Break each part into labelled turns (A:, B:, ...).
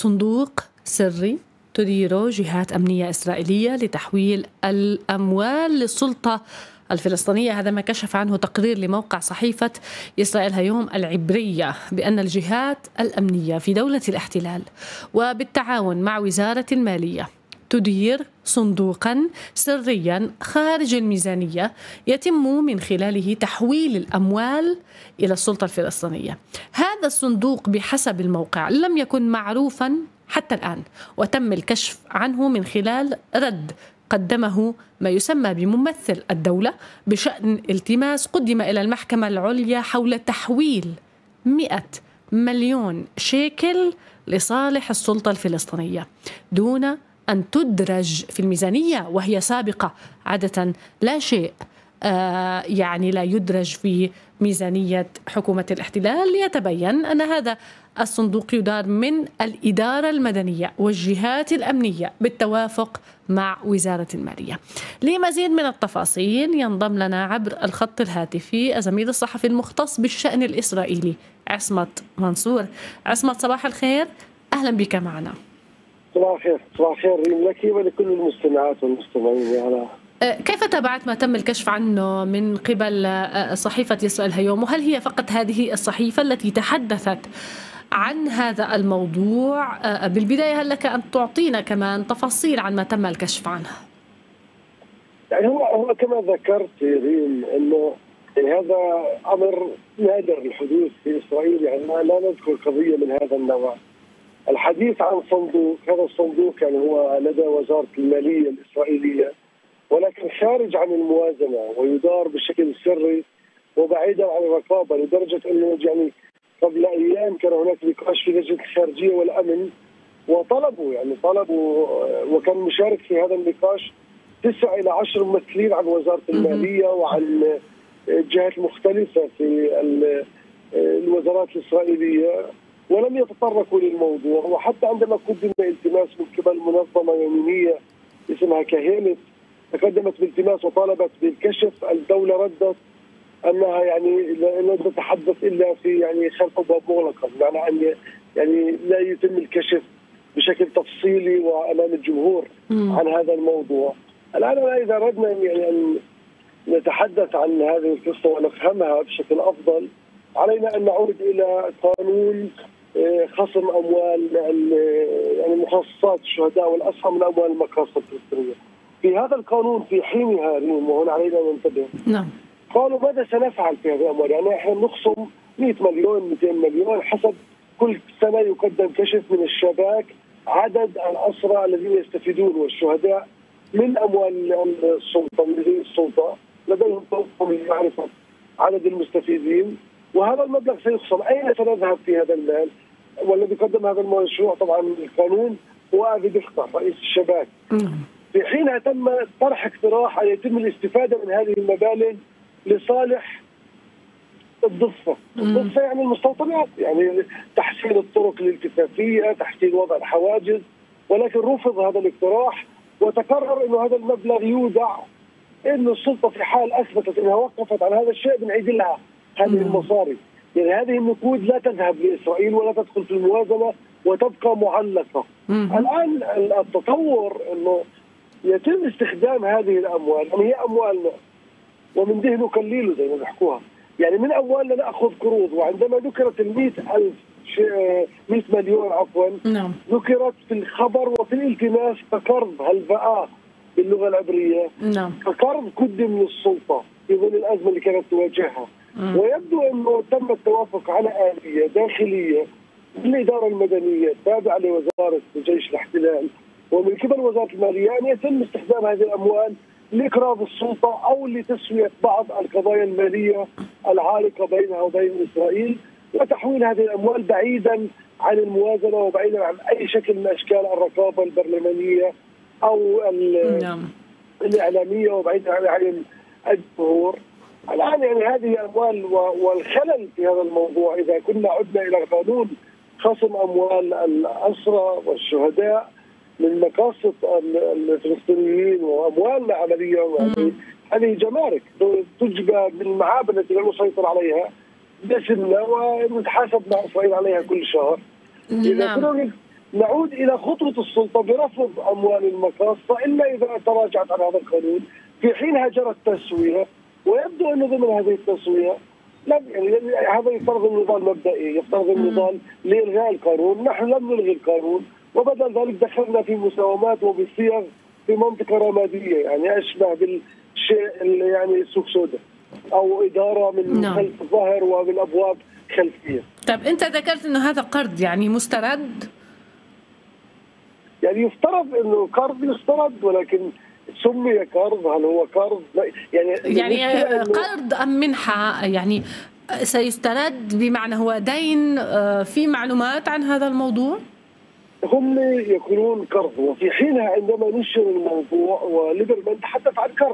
A: صندوق سري تديره جهات أمنية إسرائيلية لتحويل الأموال للسلطة الفلسطينية. هذا ما كشف عنه تقرير لموقع صحيفة إسرائيل هيوم العبرية، بأن الجهات الأمنية في دولة الاحتلال وبالتعاون مع وزارة المالية تدير صندوقا سريا خارج الميزانية يتم من خلاله تحويل الأموال إلى السلطة الفلسطينية. هذا الصندوق بحسب الموقع لم يكن معروفا حتى الآن، وتم الكشف عنه من خلال رد قدمه ما يسمى بممثل الدولة بشأن التماس قدم إلى المحكمة العليا حول تحويل 100 مليون شيكل لصالح السلطة الفلسطينية دون أن تدرج في الميزانية، وهي سابقة. عادة لا شيء يعني لا يدرج في ميزانية حكومة الاحتلال، ليتبين أن هذا الصندوق يدار من الإدارة المدنية والجهات الأمنية بالتوافق مع وزارة المالية. لمزيد من التفاصيل ينضم لنا عبر الخط الهاتفي الزميل الصحفي المختص بالشأن الإسرائيلي عصمت منصور. عصمت، صباح الخير، أهلا بك معنا.
B: صباح الخير. صباح الخير لك ولكل المستمعات والمستمعين.
A: كيف تابعت ما تم الكشف عنه من قبل صحيفة إسرائيل هيوم؟ وهل هي فقط هذه الصحيفة التي تحدثت عن هذا الموضوع؟ بالبداية هل لك أن تعطينا كمان تفاصيل عن ما تم الكشف عنه؟
B: يعني هو كما ذكرت ريم أنه هذا أمر نادر الحدوث في إسرائيل، يعني لا نذكر قضية من هذا النوع. الحديث عن صندوق، هذا الصندوق يعني هو لدى وزارة المالية الإسرائيلية، ولكن خارج عن الموازنة ويدار بشكل سري وبعيدا عن الرقابة، لدرجة أنه يعني قبل أيام كان هناك نقاش في لجنة الخارجية والأمن طلبوا وكان مشارك في هذا النقاش 9 إلى 10 ممثلين عن وزارة المالية وعن الجهات المختلفة في الوزارات الإسرائيلية، ولم يتطرقوا للموضوع. وحتى عندما قدم التماس من قبل منظمة يمينية اسمها كهيلت، تقدمت بالتماس وطالبت بالكشف، الدولة ردت أنها يعني لا تتحدث إلا في يعني خلف أبواب مغلقة، بمعنى أن يعني لا يتم الكشف بشكل تفصيلي وأمام الجمهور عن هذا الموضوع. الآن إذا أردنا يعني أن نتحدث عن هذه القصة ونفهمها بشكل أفضل، علينا أن نعود إلى قانون خصم أموال يعني مخصصات الشهداء والأسرى من أموال المقاصد الفلسطينية. في هذا القانون في حينها ريم، وهنا علينا أن ننتبه،
A: نعم،
B: قالوا ماذا سنفعل في هذه الأموال؟ يعني احنا نخصم 100 مليون 200 مليون حسب كل سنة يقدم كشف من الشباك عدد الأسرى الذين يستفيدون والشهداء من أموال السلطة، من السلطة لديهم طرق لمعرفة عدد المستفيدين، وهذا المبلغ سيخصم. أين سنذهب في هذا المال؟ والذي قدم هذا المشروع طبعا القانون هو أبي دفتر رئيس الشباك. في حينها تم طرح اقتراح أن يتم الاستفادة من هذه المبالغ لصالح الضفة يعني المستوطنات، يعني تحسين الطرق الالتفافية، تحسين وضع الحواجز، ولكن رفض هذا الاقتراح وتقرر أنه هذا المبلغ يودع، إن السلطة في حال أثبتت أنها وقفت عن هذا الشيء بنعيد لها هذه المصاري. يعني هذه النقود لا تذهب لإسرائيل ولا تدخل في الموازنة وتبقى معلقة. الآن التطور أنه يتم استخدام هذه الأموال، يعني هي أموالنا ومن دهن قليل زي ما بيحكوها، يعني من أموالنا نأخذ قروض. وعندما ذكرت 100 مليون
A: نعم،
B: ذكرت في الخبر وفي الالتماس كقرض هلفاء باللغة العبرية،
A: نعم،
B: كقرض قدم للسلطة في ظل الأزمة اللي كانت تواجهها. ويبدو أنه تم التوافق على آلية داخلية بالإدارة المدنية التابعة لوزارة جيش الاحتلال ومن قبل وزارة المالية أن يتم استخدام هذه الأموال لإقراض السلطة أو لتسوية بعض القضايا المالية العالقة بينها وبين إسرائيل، وتحويل هذه الأموال بعيدا عن الموازنة وبعيدا عن أي شكل من أشكال الرقابة البرلمانية أو الإعلامية وبعيدا عن الجمهور. الآن يعني هذه الأموال والخلل في هذا الموضوع، إذا كنا عدنا إلى قانون خصم أموال الأسرى والشهداء من مقاصد الفلسطينيين وأموالنا عمليا، هذه جمارك تجبى بالمعابر التي لا نسيطر عليها باسمنا ونتحاسب مع إسرائيل عليها كل شهر. إذا كنا نعود الى خطوه السلطه برفض اموال المقاصه الا اذا تراجعت عن هذا القانون، في حينها جرت تسويه، ويبدو انه ضمن هذه التسويه يعني هذا يفترض النضال مبدئي، يفترض النضال لالغاء القانون، نحن لم نلغي القانون وبدل ذلك دخلنا في مساومات وبصيغ في منطقه رماديه، يعني اشبه بالشيء يعني سوق سوداء او اداره من خلف الظهر ومن ابواب خلفيه.
A: طيب انت ذكرت انه هذا قرض يعني مسترد؟
B: يعني يفترض انه قرض يسترد، ولكن سمي قرض، هل هو قرض؟
A: يعني قرض ام منحه؟ يعني سيسترد بمعنى هو دين؟ في معلومات عن هذا الموضوع؟
B: هم يقولون قرض، وفي حينها عندما نشر الموضوع وليبرمان تحدث عن قرض.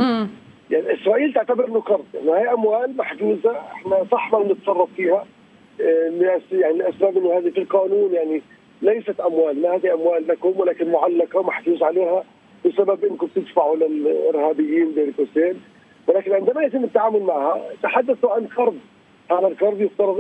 B: يعني اسرائيل تعتبر انه قرض، يعني هي اموال محجوزه احنا صح ما نتصرف فيها، يعني لاسباب انه هذه في القانون يعني ليست اموال، ما هذه اموال لكم ولكن معلقه محجوز عليها بسبب انكم تدفعوا للارهابيين بين قوسين، ولكن عندما يتم التعامل معها تحدثوا عن قرض. هذا القرض يفترض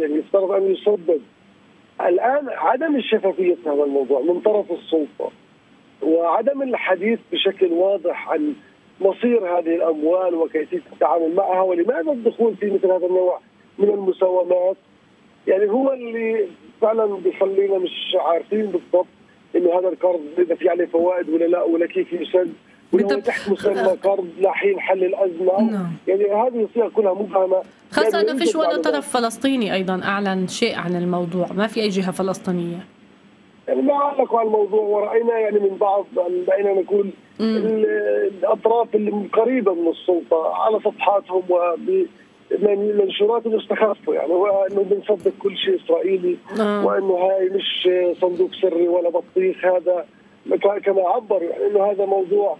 B: ان يسدد. الان عدم الشفافيه في هذا الموضوع من طرف السلطه وعدم الحديث بشكل واضح عن مصير هذه الاموال وكيفيه التعامل معها ولماذا الدخول في مثل هذا النوع من المساومات، يعني هو اللي فعلا بيخلينا مش عارفين بالضبط انه هذا القرض اذا في عليه فوائد ولا لا، ولا كيف يسد، ولا تحت مسمى قرض لحين حل الازمه. يعني هذه الصيغ كلها مبهمه،
A: خاصه انه فيش ولا طرف فلسطيني ايضا اعلن شيء عن الموضوع، ما في اي جهه فلسطينيه
B: يعني ما علقوا على الموضوع، وراينا يعني من بعض بقينا نقول الاطراف القريبه من السلطه على صفحاتهم وبمنشورات استخفوا، يعني هو انه بنصدق كل شيء اسرائيلي وانه هاي مش صندوق سري ولا بطيخ، هذا كما عبر يعني انه هذا موضوع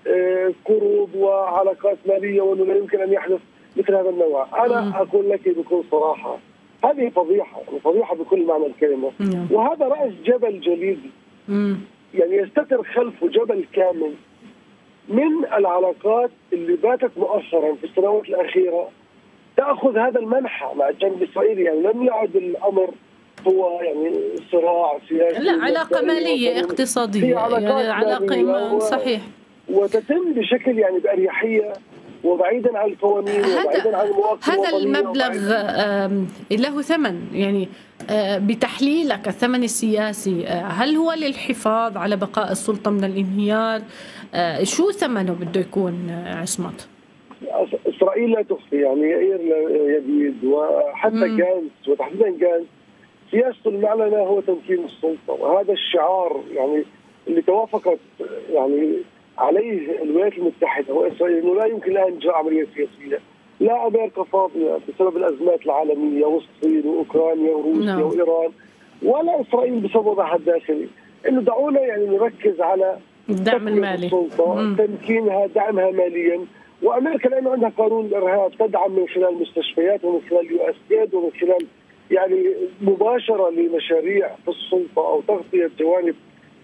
B: قروض وعلاقات ماليه وانه لا يمكن ان يحدث مثل هذا النوع. انا اقول لك بكل صراحه هذه فضيحه، يعني فضيحه بكل معنى الكلمه، وهذا راس جبل جليدي يعني يستتر خلفه جبل كامل من العلاقات اللي باتت مؤخرا في السنوات الاخيره تاخذ هذا المنحى مع الجانب الاسرائيلي. يعني لم يعد الامر هو يعني صراع سياسي،
A: لا علاقه ماليه اقتصاديه، يعني علاقه صحيح،
B: وتتم بشكل يعني باريحيه وبعيدا عن القوانين وبعيدا عن المواقف.
A: هذا المبلغ له ثمن، يعني بتحليلك الثمن السياسي هل هو للحفاظ على بقاء السلطة من الانهيار؟ شو ثمنه بده يكون عصمت؟
B: إسرائيل لا تخفي، يعني يائير يديد وحتى جانس وتحديدا جانس سياسته المعلنة هو تمكين السلطة، وهذا الشعار يعني اللي توافقت يعني عليه الولايات المتحدة وإسرائيل انه لا يمكن لها انجاء عملية سياسية، لا امريكا فاضية بسبب الازمات العالمية والصين واوكرانيا وروسيا وايران، ولا اسرائيل بسبب وضعها الداخلي، انه دعونا يعني نركز على
A: الدعم المالي،
B: السلطة تمكينها، دعمها ماليا، وامريكا لانه عندها قانون الارهاب تدعم من خلال مستشفيات ومن خلال USAID ومن خلال يعني مباشرة لمشاريع في السلطة او تغطية جوانب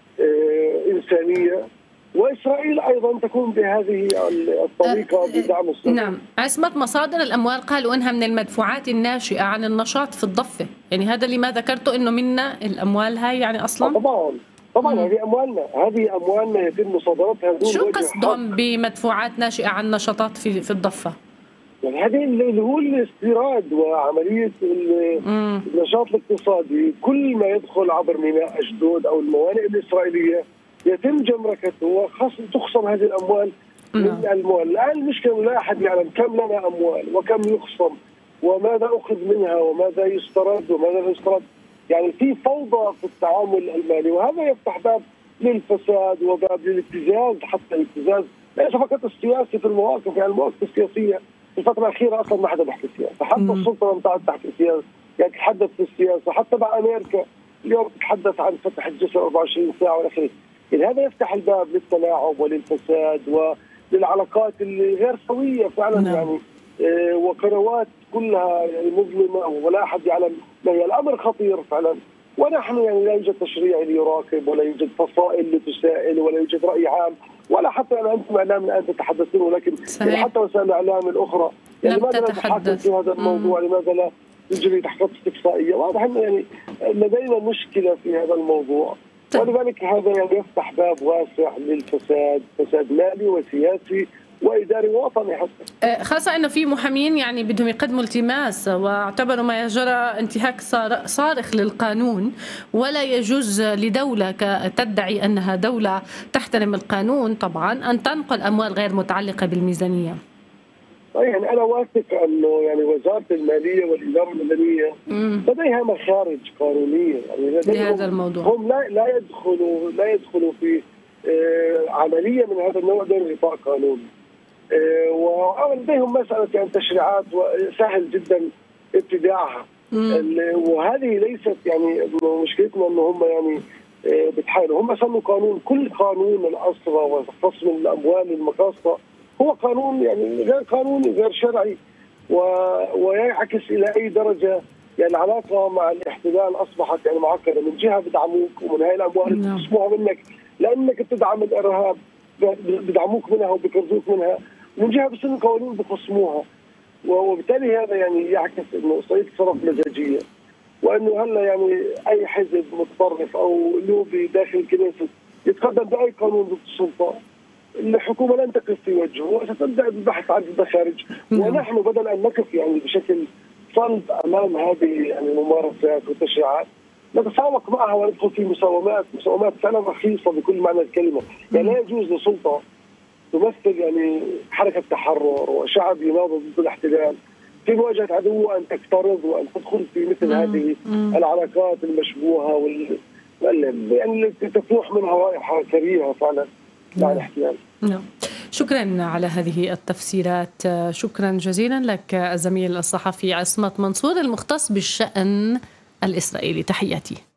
B: إنسانية، وإسرائيل أيضا تكون بهذه الطريقة بدعم السلطة.
A: نعم. عصمت، مصادر الأموال قالوا أنها من المدفوعات الناشئة عن النشاط في الضفة، يعني هذا اللي ما ذكرته أنه منا الأموال هاي يعني أصلا؟
B: طبعا هذه أموالنا يتم مصادرتها.
A: شو قصدهم بمدفوعات ناشئة عن نشاطات في الضفة؟
B: يعني هذه اللي هو الاستيراد وعملية النشاط الاقتصادي، كل ما يدخل عبر ميناء أشدود أو الموانئ الإسرائيلية يتم جمركته وتخصم هذه الأموال من الموال. الآن المشكلة لا أحد يعلم كم لنا أموال وكم يخصم وماذا أخذ منها وماذا يسترد وماذا لا يسترد، يعني في فوضى في التعامل المالي، وهذا يفتح باب للفساد وباب للابتزاز، حتى الابتزاز ليس فقط السياسي في المواقف، يعني المواقف السياسية في الفترة الأخيرة أصلا ما حدا بيحكي السياسة، حتى السلطة لم تعد تحكي السياسة، يعني تتحدث في السياسة، حتى مع أمريكا اليوم تتحدث عن فتح الجسر 24 ساعة والى آخره. يعني هذا يفتح الباب للتلاعب وللفساد وللعلاقات اللي غير سوية فعلا، يعني وقنوات كلها يعني مظلمة ولا أحد يعلم ما هي. الأمر خطير فعلا، ونحن يعني لا يوجد تشريع ليراقب ولا يوجد فصائل لتسائل ولا يوجد رأي عام ولا حتى يعني أنتم إعلام الآن تتحدثون، ولكن يعني حتى وسائل الإعلام الأخرى يعني لماذا لا نتحدث في هذا الموضوع؟ لماذا لا تجري تحقيقات استقصائيه، واضح انه يعني لدينا مشكله في هذا الموضوع. ولذلك هذا يعني يفتح باب واسع للفساد، فساد مالي وسياسي واداري ووطني حتى.
A: خاصة انه في محامين يعني بدهم يقدموا التماس واعتبروا ما يجرى انتهاك صارخ للقانون، ولا يجوز لدولة تدعي انها دولة تحترم القانون طبعا ان تنقل اموال غير متعلقة بالميزانية.
B: يعني انا واثق انه يعني وزارة المالية والإدارة المدنية لديها مخارج قانونية يعني
A: لهذا الموضوع.
B: هم لا يدخلوا في عملية من هذا النوع دون غطاء قانوني. ولديهم مسألة يعني تشريعات سهل جدا ابتداعها، وهذه ليست يعني مشكلتنا انه هم يعني بتحاولوا. هم سموا قانون، كل قانون الأسرة وخصم الأموال المقاصة هو قانون يعني غير قانوني غير شرعي، ويعكس إلى أي درجة يعني العلاقة مع الاحتلال أصبحت يعني معقدة. من جهة بدعموك ومن هاي الأموال بيقسموها منك لأنك بتدعم الإرهاب، بدعموك منها وبيقرضوك منها، من جهة بسن قوانين بخصموها. وبالتالي هذا يعني يعكس انه صعيد تصرف مزاجيه، وانه هلا يعني اي حزب متطرف او لوبي داخل الكنيسة يتقدم باي قانون ضد السلطه، الحكومه لن تقف في وجهه وستبدا بالبحث عن المخارج. ونحن بدل ان نقف يعني بشكل صلب امام هذه يعني الممارسات والتشريعات، نتسابق معها وندخل في مساومات فعلا رخيصه بكل معنى الكلمه. يعني لا يجوز لسلطه تمثل يعني حركة تحرر وشعب يناضل ضد الاحتلال في مواجهة عدو أن تقترض وأن تدخل في مثل هذه العلاقات المشبوهة يعني تفوح منها رائحة كريهة فعلا مع الاحتلال.
A: شكرا على هذه التفسيرات، شكرا جزيلا لك الزميل الصحفي عصمت منصور المختص بالشأن الإسرائيلي، تحياتي.